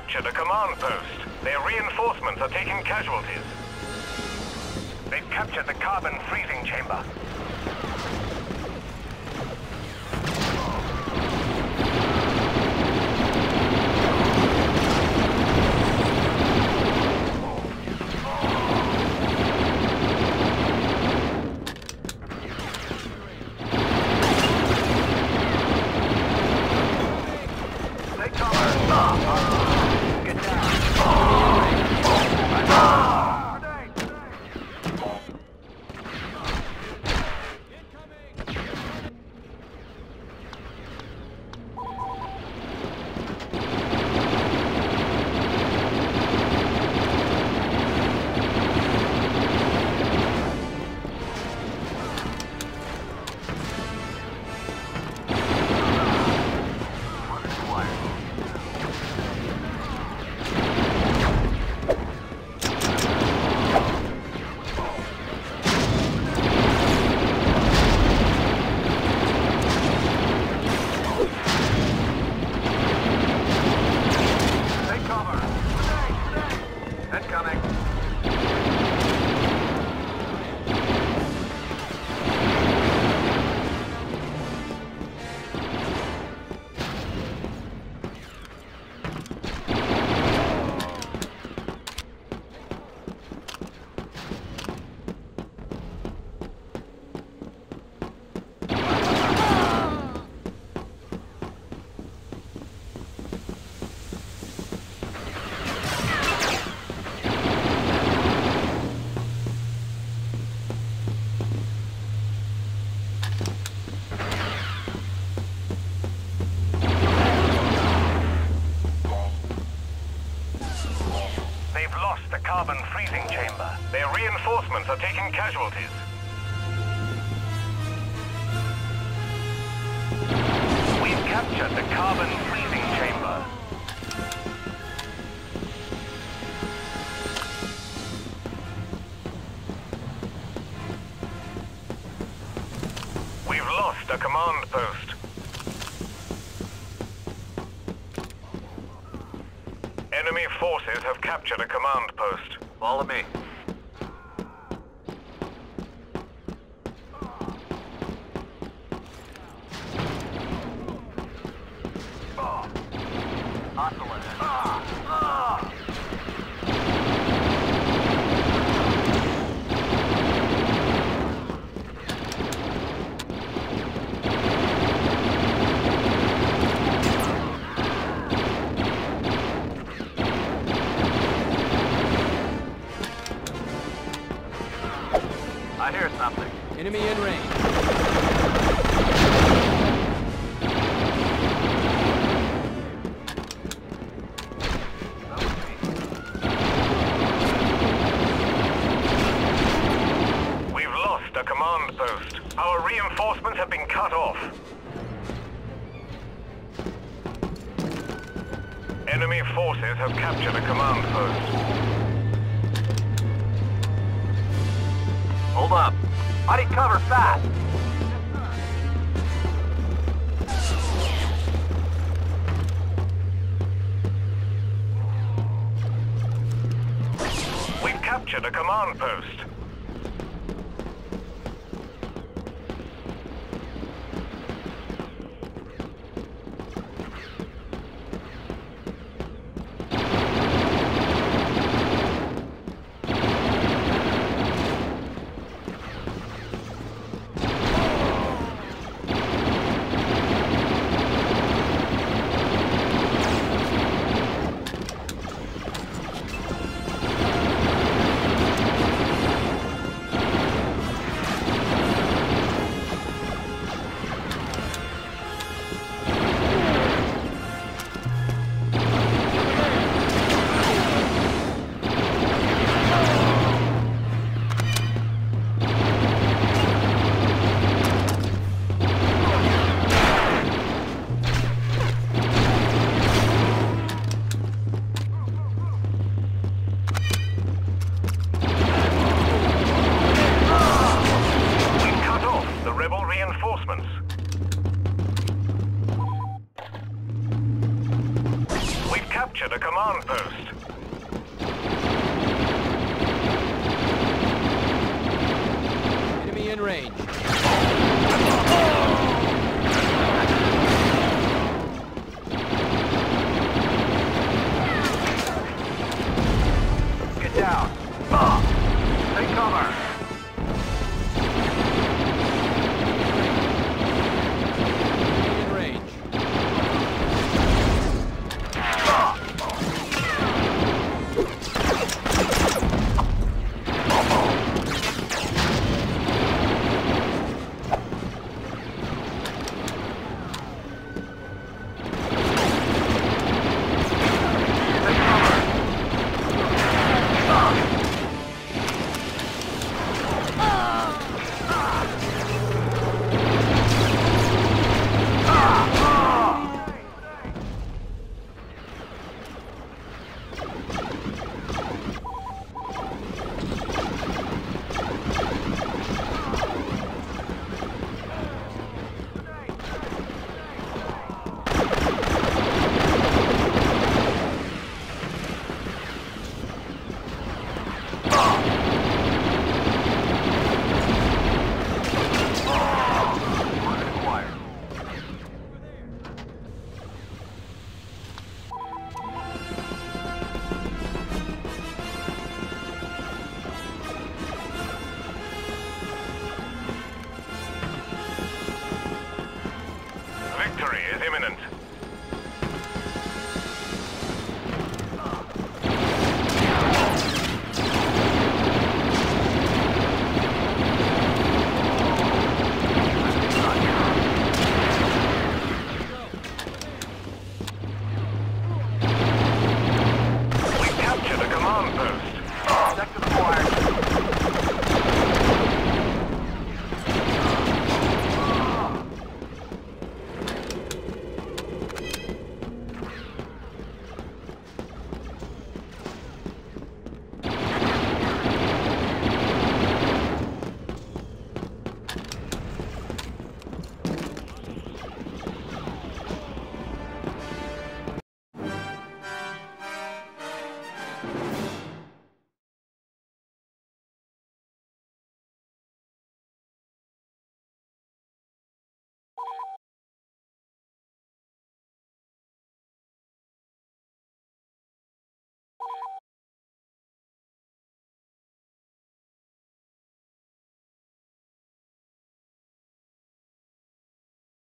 captured a command post. Their reinforcements are taking casualties. They've captured the carbon freezing chamber. Carbon freezing chamber. Their reinforcements are taking casualties. We've captured the carbon freezing chamber. We've lost a command post. Enemy forces have captured a command post. Follow me. I hear something. Enemy in range. We've lost a command post. Our reinforcements have been cut off. Enemy forces have captured a command post. Hold up. I need cover fast. We've captured a command post. captured a command post. Enemy in range. Get down. Take cover. In range. Victory is imminent.